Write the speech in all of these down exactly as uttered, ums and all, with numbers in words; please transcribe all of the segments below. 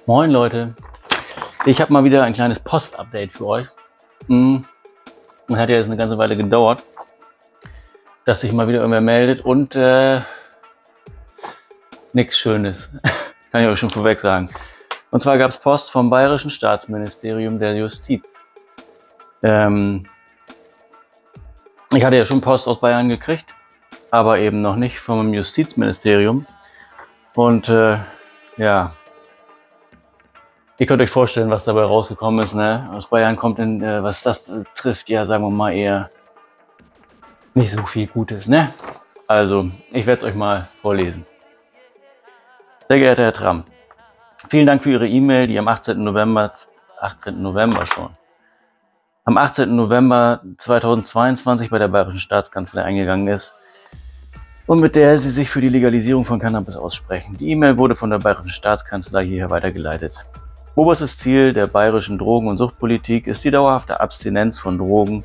Moin Leute, ich habe mal wieder ein kleines Post-Update für euch. Hm, hat ja jetzt eine ganze Weile gedauert, dass sich mal wieder irgendwer meldet und äh, nichts Schönes, kann ich euch schon vorweg sagen. Und zwar gab es Post vom Bayerischen Staatsministerium der Justiz. Ähm, ich hatte ja schon Post aus Bayern gekriegt, aber eben noch nicht vom Justizministerium. Und äh, ja, ihr könnt euch vorstellen, was dabei rausgekommen ist. Ne? Aus Bayern kommt, in, äh, was das betrifft, ja, sagen wir mal, eher nicht so viel Gutes. Ne? Also, ich werde es euch mal vorlesen. Sehr geehrter Herr Tramm, vielen Dank für Ihre E-Mail, die am achtzehnten November, achtzehnten November schon, am achtzehnten November zweitausendzweiundzwanzig bei der Bayerischen Staatskanzlei eingegangen ist und mit der Sie sich für die Legalisierung von Cannabis aussprechen. Die E-Mail wurde von der Bayerischen Staatskanzlei hierher weitergeleitet. Oberstes Ziel der bayerischen Drogen- und Suchtpolitik ist die dauerhafte Abstinenz von Drogen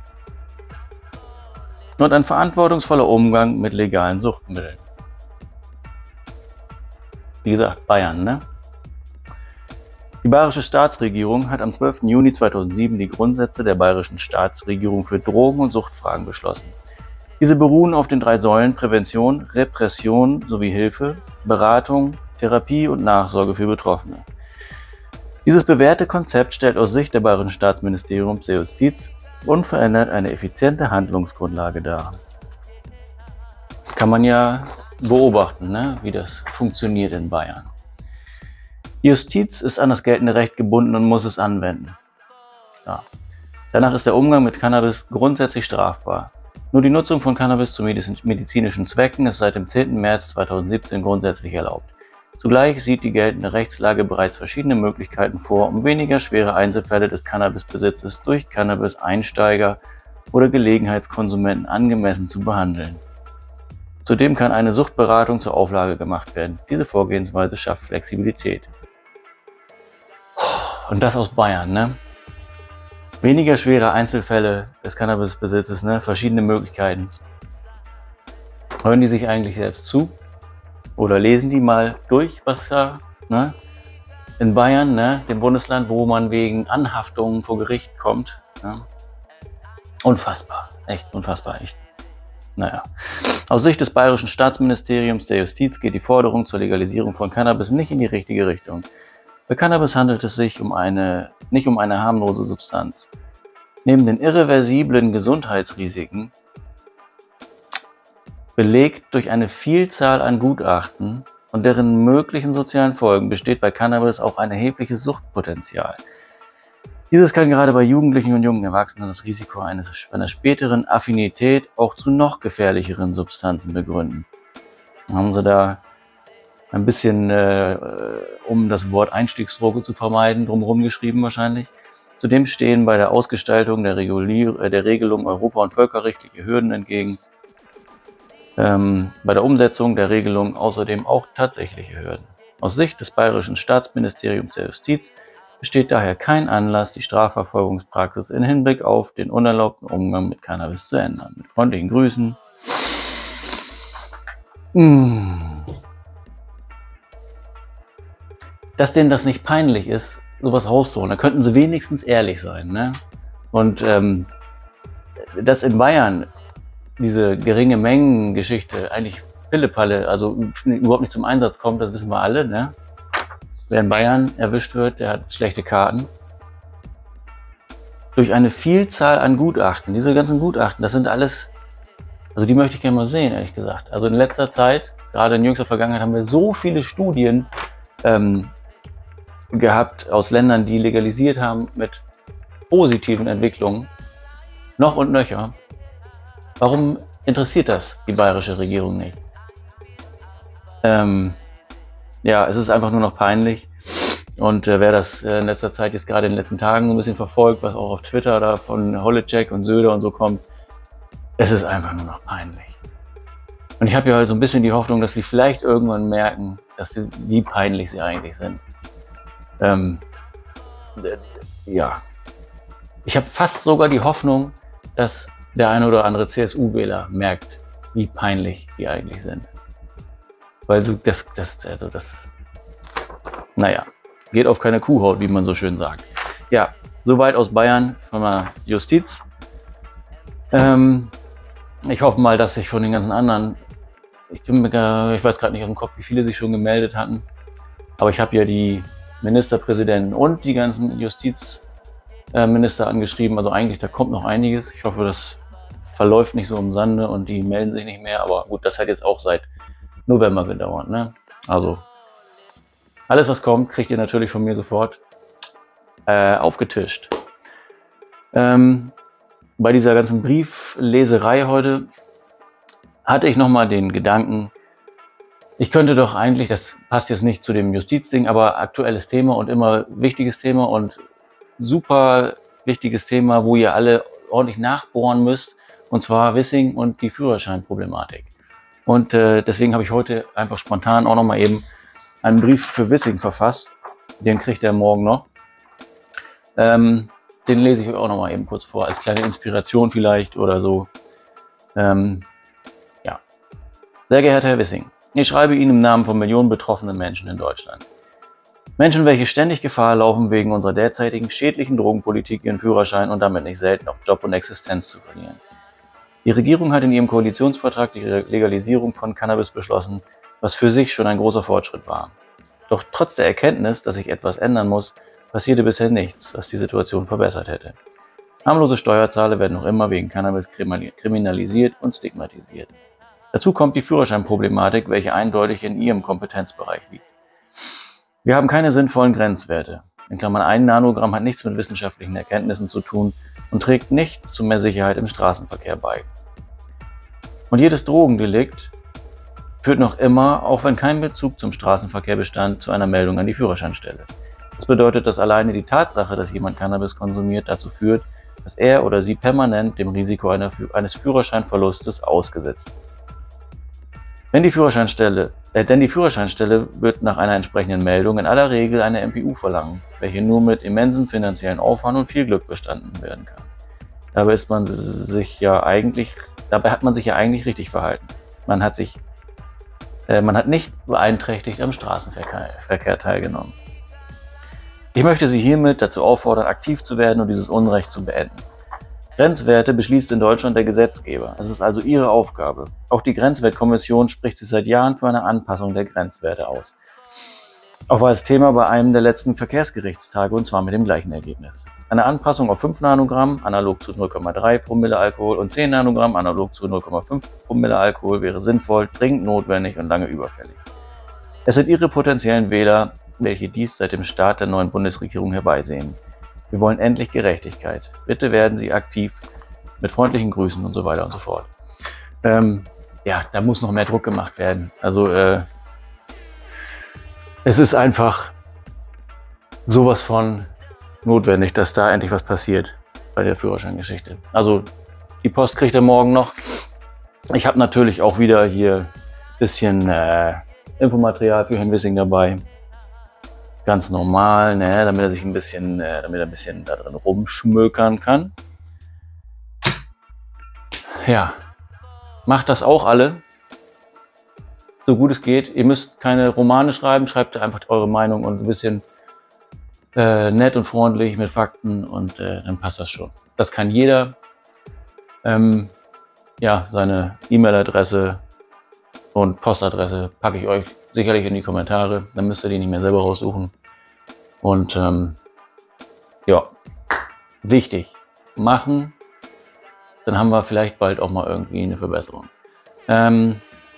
und ein verantwortungsvoller Umgang mit legalen Suchtmitteln. Wie gesagt, Bayern, ne? Die bayerische Staatsregierung hat am zwölften Juni zweitausendsieben die Grundsätze der bayerischen Staatsregierung für Drogen- und Suchtfragen beschlossen. Diese beruhen auf den drei Säulen Prävention, Repression sowie Hilfe, Beratung, Therapie und Nachsorge für Betroffene. Dieses bewährte Konzept stellt aus Sicht der Bayerischen Staatsministeriums der Justiz unverändert eine effiziente Handlungsgrundlage dar. Kann man ja beobachten, ne, wie das funktioniert in Bayern. Die Justiz ist an das geltende Recht gebunden und muss es anwenden. Ja. Danach ist der Umgang mit Cannabis grundsätzlich strafbar. Nur die Nutzung von Cannabis zu medizinischen Zwecken ist seit dem zehnten März zweitausendsiebzehn grundsätzlich erlaubt. Zugleich sieht die geltende Rechtslage bereits verschiedene Möglichkeiten vor, um weniger schwere Einzelfälle des Cannabisbesitzes durch Cannabis-Einsteiger oder Gelegenheitskonsumenten angemessen zu behandeln. Zudem kann eine Suchtberatung zur Auflage gemacht werden. Diese Vorgehensweise schafft Flexibilität. Und das aus Bayern, ne? Weniger schwere Einzelfälle des Cannabisbesitzes, ne? Verschiedene Möglichkeiten. Hören die sich eigentlich selbst zu? Oder lesen die mal durch, was da, ne? In Bayern, ne? Dem Bundesland, wo man wegen Anhaftungen vor Gericht kommt. Ne? Unfassbar, echt unfassbar, echt. Naja. Aus Sicht des Bayerischen Staatsministeriums der Justiz geht die Forderung zur Legalisierung von Cannabis nicht in die richtige Richtung. Bei Cannabis handelt es sich um eine, nicht um eine harmlose Substanz. Neben den irreversiblen Gesundheitsrisiken, belegt durch eine Vielzahl an Gutachten und deren möglichen sozialen Folgen, besteht bei Cannabis auch ein erhebliches Suchtpotenzial. Dieses kann gerade bei Jugendlichen und jungen Erwachsenen das Risiko eines, einer späteren Affinität auch zu noch gefährlicheren Substanzen begründen. Dann haben sie da ein bisschen, äh, um das Wort Einstiegsdroge zu vermeiden, drumherum geschrieben wahrscheinlich. Zudem stehen bei der Ausgestaltung der, Regulier- der Regelung Europa- und völkerrechtliche Hürden entgegen. Ähm, bei der Umsetzung der Regelung außerdem auch tatsächliche Hürden. Aus Sicht des Bayerischen Staatsministeriums der Justiz besteht daher kein Anlass, die Strafverfolgungspraxis in Hinblick auf den unerlaubten Umgang mit Cannabis zu ändern. Mit freundlichen Grüßen. Mmh. Dass denen das nicht peinlich ist, sowas rauszuholen, da könnten sie wenigstens ehrlich sein. Ne? Und ähm, dass in Bayern diese geringe Mengengeschichte eigentlich Pillepalle, also überhaupt nicht zum Einsatz kommt, das wissen wir alle. Ne? Wer in Bayern erwischt wird, der hat schlechte Karten. Durch eine Vielzahl an Gutachten, diese ganzen Gutachten, das sind alles, also die möchte ich gerne mal sehen, ehrlich gesagt. Also in letzter Zeit, gerade in jüngster Vergangenheit, haben wir so viele Studien ähm, gehabt aus Ländern, die legalisiert haben mit positiven Entwicklungen, noch und nöcher. Warum interessiert das die bayerische Regierung nicht? Ähm, ja, es ist einfach nur noch peinlich. Und äh, wer das äh, in letzter Zeit jetzt gerade in den letzten Tagen so ein bisschen verfolgt, was auch auf Twitter da von Holleczek und Söder und so kommt, es ist einfach nur noch peinlich. Und ich habe ja halt so ein bisschen die Hoffnung, dass sie vielleicht irgendwann merken, dass sie, wie peinlich sie eigentlich sind. Ähm, äh, ja. Ich habe fast sogar die Hoffnung, dass der eine oder andere C S U-Wähler merkt, wie peinlich die eigentlich sind. Weil das, das, also das, naja. geht auf keine Kuhhaut, wie man so schön sagt. Ja, soweit aus Bayern von der Justiz. Ähm, ich hoffe mal, dass sich von den ganzen anderen, ich, bin, ich weiß gerade nicht aus dem Kopf, wie viele sich schon gemeldet hatten, aber ich habe ja die Ministerpräsidenten und die ganzen Justizminister angeschrieben, also eigentlich, da kommt noch einiges. Ich hoffe, das verläuft nicht so im Sande und die melden sich nicht mehr, aber gut, das hat jetzt auch seit November gedauert, ne? Also alles, was kommt, kriegt ihr natürlich von mir sofort äh, aufgetischt. Ähm, bei dieser ganzen Briefleserei heute hatte ich nochmal den Gedanken, ich könnte doch eigentlich, das passt jetzt nicht zu dem Justizding, aber aktuelles Thema und immer wichtiges Thema und super wichtiges Thema, wo ihr alle ordentlich nachbohren müsst, und zwar Wissing und die Führerscheinproblematik. Und äh, deswegen habe ich heute einfach spontan auch nochmal eben einen Brief für Wissing verfasst. Den kriegt er morgen noch. Ähm, den lese ich euch auch nochmal eben kurz vor, als kleine Inspiration vielleicht oder so. Ähm, ja. Sehr geehrter Herr Wissing, ich schreibe Ihnen im Namen von Millionen betroffenen Menschen in Deutschland. Menschen, welche ständig Gefahr laufen, wegen unserer derzeitigen schädlichen Drogenpolitik ihren Führerschein und damit nicht selten auch Job und Existenz zu verlieren. Die Regierung hat in ihrem Koalitionsvertrag die Legalisierung von Cannabis beschlossen, was für sich schon ein großer Fortschritt war. Doch trotz der Erkenntnis, dass sich etwas ändern muss, passierte bisher nichts, was die Situation verbessert hätte. Harmlose Steuerzahler werden noch immer wegen Cannabis kriminalisiert und stigmatisiert. Dazu kommt die Führerscheinproblematik, welche eindeutig in ihrem Kompetenzbereich liegt. Wir haben keine sinnvollen Grenzwerte. In Klammern ein Nanogramm hat nichts mit wissenschaftlichen Erkenntnissen zu tun und trägt nicht zu mehr Sicherheit im Straßenverkehr bei. Und jedes Drogendelikt führt noch immer, auch wenn kein Bezug zum Straßenverkehr bestand, zu einer Meldung an die Führerscheinstelle. Das bedeutet, dass alleine die Tatsache, dass jemand Cannabis konsumiert, dazu führt, dass er oder sie permanent dem Risiko einer, eines Führerscheinverlustes ausgesetzt ist. Wenn die Führerscheinstelle, äh, denn die Führerscheinstelle wird nach einer entsprechenden Meldung in aller Regel eine M P U verlangen, welche nur mit immensem finanziellen Aufwand und viel Glück bestanden werden kann. Dabei ist man sich ja eigentlich, dabei hat man sich ja eigentlich richtig verhalten. Man hat sich, äh, man hat nicht beeinträchtigt am Straßenverkehr Verkehr teilgenommen. Ich möchte Sie hiermit dazu auffordern, aktiv zu werden und dieses Unrecht zu beenden. Grenzwerte beschließt in Deutschland der Gesetzgeber. Es ist also Ihre Aufgabe. Auch die Grenzwertkommission spricht sich seit Jahren für eine Anpassung der Grenzwerte aus. Auch war es Thema bei einem der letzten Verkehrsgerichtstage und zwar mit dem gleichen Ergebnis. Eine Anpassung auf fünf Nanogramm, analog zu null Komma drei Promille Alkohol und zehn Nanogramm, analog zu null Komma fünf Promille Alkohol wäre sinnvoll, dringend notwendig und lange überfällig. Es sind Ihre potenziellen Wähler, welche dies seit dem Start der neuen Bundesregierung herbeisehen. Wir wollen endlich Gerechtigkeit. Bitte werden Sie aktiv, mit freundlichen Grüßen und so weiter und so fort. Ähm, ja, da muss noch mehr Druck gemacht werden. Also äh, es ist einfach sowas von notwendig, dass da endlich was passiert bei der Führerscheingeschichte. Also die Post kriegt er morgen noch. Ich habe natürlich auch wieder hier ein bisschen äh, Infomaterial für Herrn Wissing dabei. Ganz normal, ne, damit er sich ein bisschen, äh, damit er ein bisschen da drin rumschmökern kann. Ja, macht das auch alle, so gut es geht. Ihr müsst keine Romane schreiben, schreibt einfach eure Meinung und ein bisschen äh, nett und freundlich mit Fakten und äh, dann passt das schon. Das kann jeder. Ähm, ja, seine E-Mail-Adresse und Postadresse packe ich euch sicherlich in die Kommentare, dann müsst ihr die nicht mehr selber raussuchen. Und ähm, ja, wichtig, machen, dann haben wir vielleicht bald auch mal irgendwie eine Verbesserung. Ähm,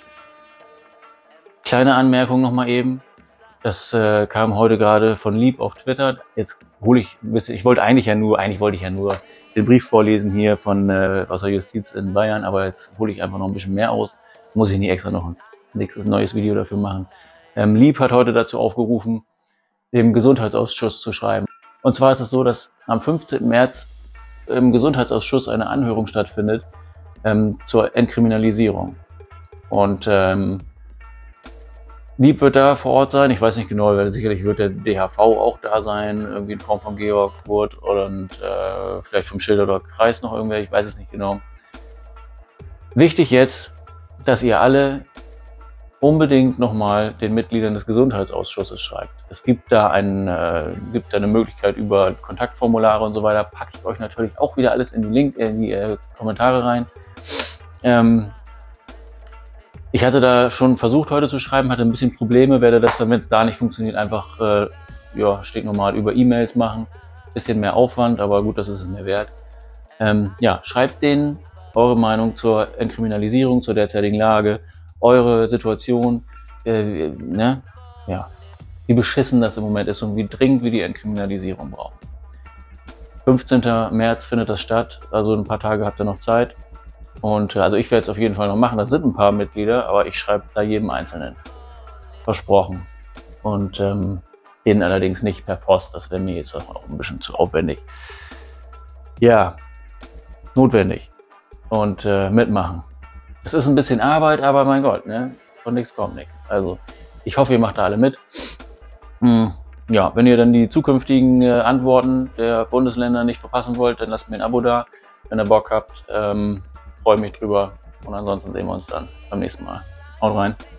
kleine Anmerkung noch mal eben, das äh, kam heute gerade von Lieb auf Twitter. Jetzt hole ich ein bisschen, ich wollte eigentlich ja nur, eigentlich wollte ich ja nur den Brief vorlesen hier von äh, aus der Justiz in Bayern, aber jetzt hole ich einfach noch ein bisschen mehr aus. Muss ich nicht extra noch ein nächstes neues Video dafür machen. Ähm, Lieb hat heute dazu aufgerufen, dem Gesundheitsausschuss zu schreiben. Und zwar ist es so, dass am fünfzehnten März im Gesundheitsausschuss eine Anhörung stattfindet ähm, zur Entkriminalisierung. Und ähm, Lieb wird da vor Ort sein. Ich weiß nicht genau, weil sicherlich wird der D H V auch da sein, irgendwie in Form von Georg Kurt und äh, vielleicht vom Schilderder Kreis noch irgendwer, ich weiß es nicht genau. Wichtig jetzt, dass ihr alle unbedingt nochmal den Mitgliedern des Gesundheitsausschusses schreibt. Es gibt da, ein, äh, gibt da eine Möglichkeit über Kontaktformulare und so weiter. Packe ich euch natürlich auch wieder alles in die, Link, in die äh, Kommentare rein. Ähm, ich hatte da schon versucht heute zu schreiben, hatte ein bisschen Probleme, werde das dann, wenn es da nicht funktioniert, einfach äh, ja, steht normal über E-Mails machen. Bisschen mehr Aufwand, aber gut, das ist es mir wert. Ähm, ja, schreibt denen eure Meinung zur Entkriminalisierung, zur derzeitigen Lage, eure Situation, äh, ne? Ja, wie beschissen das im Moment ist und wie dringend wir die Entkriminalisierung brauchen. fünfzehnten März findet das statt, also ein paar Tage habt ihr noch Zeit. Und äh, also ich werde es auf jeden Fall noch machen, das sind ein paar Mitglieder, aber ich schreibe da jedem Einzelnen. Versprochen. Und ähm, denen allerdings nicht per Post, das wäre mir jetzt auch ein bisschen zu aufwendig. Ja, notwendig. Und äh, mitmachen. Es ist ein bisschen Arbeit, aber mein Gott, ne? Von nichts kommt nichts. Also, ich hoffe, ihr macht da alle mit. Hm, ja, wenn ihr dann die zukünftigen äh, Antworten der Bundesländer nicht verpassen wollt, dann lasst mir ein Abo da, wenn ihr Bock habt. Ähm, freue mich drüber. Und ansonsten sehen wir uns dann beim nächsten Mal. Haut rein.